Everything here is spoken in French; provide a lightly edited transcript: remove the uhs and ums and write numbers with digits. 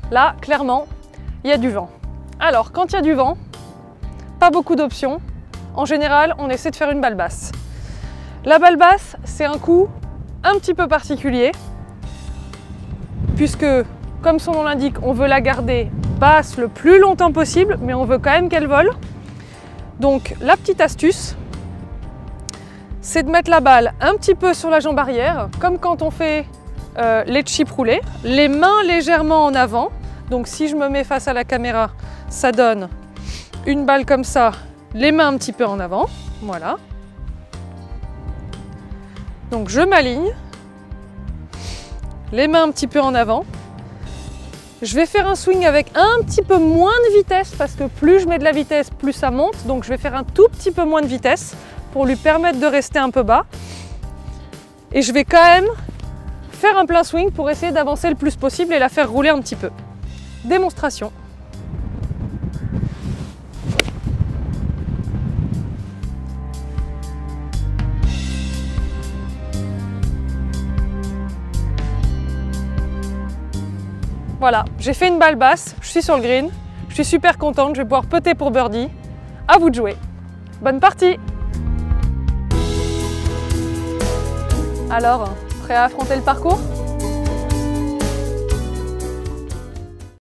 Là, clairement, il y a du vent. Alors, quand il y a du vent, pas beaucoup d'options. En général, on essaie de faire une balle basse. La balle basse, c'est un coup un petit peu particulier, puisque, comme son nom l'indique, on veut la garder basse le plus longtemps possible, mais on veut quand même qu'elle vole. Donc, la petite astuce, c'est de mettre la balle un petit peu sur la jambe arrière, comme quand on fait les chips roulés, les mains légèrement en avant. Donc si je me mets face à la caméra, ça donne une balle comme ça, les mains un petit peu en avant, voilà. Donc je m'aligne, les mains un petit peu en avant. Je vais faire un swing avec un petit peu moins de vitesse, parce que plus je mets de la vitesse, plus ça monte. Donc je vais faire un tout petit peu moins de vitesse pour lui permettre de rester un peu bas. Et je vais quand même faire un plein swing pour essayer d'avancer le plus possible et la faire rouler un petit peu. Démonstration. Voilà, j'ai fait une balle basse, je suis sur le green, je suis super contente, je vais pouvoir putter pour birdie. À vous de jouer. Bonne partie! Alors, prêt à affronter le parcours ?